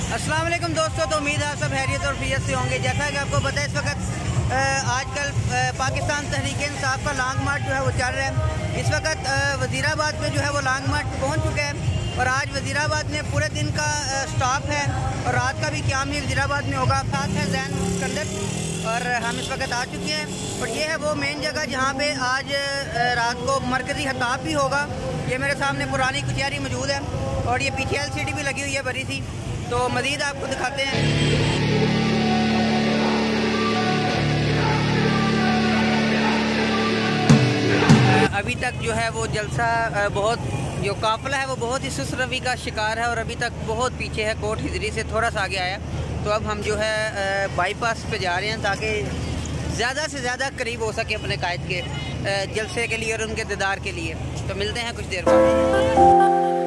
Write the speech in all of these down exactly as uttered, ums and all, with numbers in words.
अस्सलाम वालेकुम दोस्तों, तो उम्मीद है सब हैरियत और फियत से होंगे। जैसा कि आपको पता है इस वक्त आजकल पाकिस्तान तहरीक इंसाफ का लॉन्ग मार्च जो है वो चल रहा है। इस वक्त वज़ीराबाद में जो है वो लॉन्ग मार्च पहुंच चुका है और आज वज़ीराबाद में पूरे दिन का स्टॉप है और रात का भी क़याम भी वज़ीराबाद में होगा। साथ है जैन सिकंदर और हम इस वक्त आ चुके हैं और ये है वो मेन जगह जहाँ पे आज रात को मरकज़ी खताब भी होगा। ये मेरे सामने पुरानी कचहरी मौजूद है और ये पीछे एल सी डी भी लगी हुई है बड़ी सी, तो मज़ीद आपको दिखाते हैं। अभी तक जो है वो जलसा बहुत जो काफ़िला है वो बहुत ही सुस्त रवि का शिकार है और अभी तक बहुत पीछे है। कोट हिजरी से थोड़ा सा आगे आया, तो अब हम जो है बाईपास पे जा रहे हैं ताकि ज़्यादा से ज़्यादा करीब हो सके अपने कायद के जलसे के लिए और उनके दीदार के लिए। तो मिलते हैं कुछ देर बाद।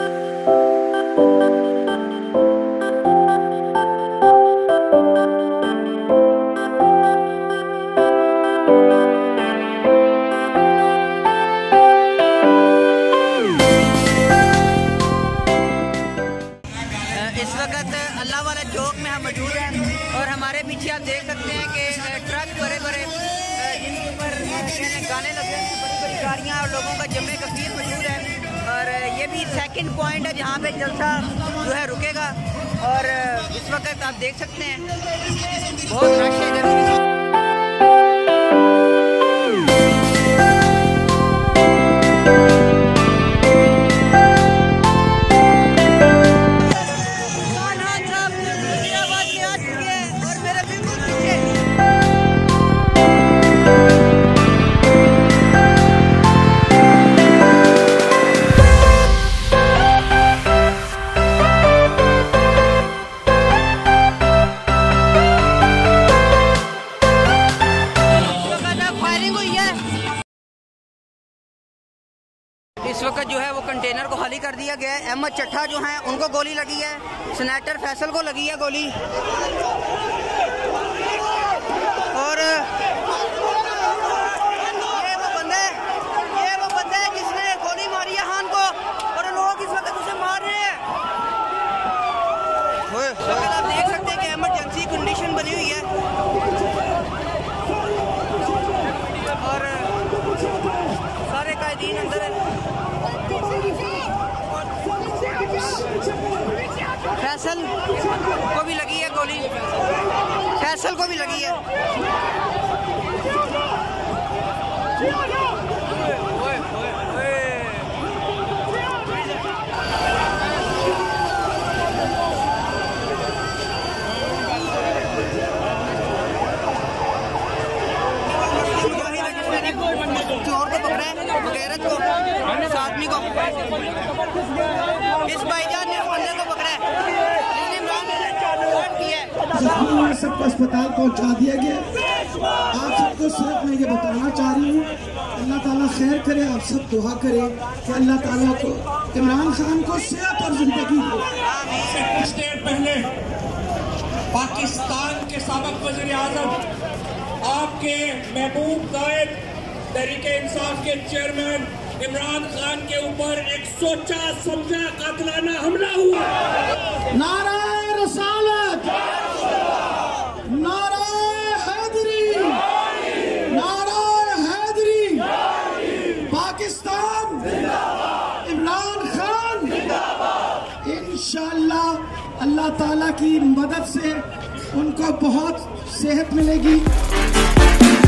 इस वक्त अल्लाह वाला चौक में हम मौजूद हैं और हमारे पीछे आप देख सकते हैं कि ट्रक बड़े बड़े जिनके ऊपर गाने लगे हैं, बड़ी बड़ी गाड़ियाँ और लोगों का जमे कसीर मौजूद है। और ये भी सेकंड पॉइंट है जहाँ पे जलसा जो है रुकेगा और इस वक्त आप देख सकते हैं बहुत रश है इधर। इस वक्त जो है वो कंटेनर को खाली कर दिया गया है। अहमद चट्ठा जो हैं उनको गोली लगी है, सेनेटर फैसल को लगी है गोली और ये वो बंदे ये वो बंदे जिसने गोली मारी है खान को और लोग इस वक्त उसे मार रहे हैं। आप देख सकते हैं कि इमरजेंसी कंडीशन बनी हुई है और सारे कायदीन अंदर है। फैसल को भी लगी है गोली, फैसल को भी लगी है। चोर को पकड़ा है, गैरत को, इस आदमी को, इस भाईजान ने बंदे को पकड़ा है। सबको अस्पताल पहुंचा दिया गया। आप सबको सिर्फ मैं ये बताना चाह रही हूँ, अल्लाह ताला खैर करे, आप सब दुआ करें कि अल्लाह ताला को इमरान खान को सेहत और जिंदगी दे। कुछ देर पहले पाकिस्तान के साबिक वज़ीर आज़म आपके महबूब गायद तहरीके इंसाफ के चेयरमैन इमरान खान के ऊपर एक सोचा समझा कातिलाना हमला हुआ। नाराए रसालत, नाराए हैदरी, नाराए हैदरी, पाकिस्तान जिंदाबाद, इमरान खान जिंदाबाद। इंशाअल्लाह अल्लाह ताला की मदद से उनको बहुत सेहत मिलेगी।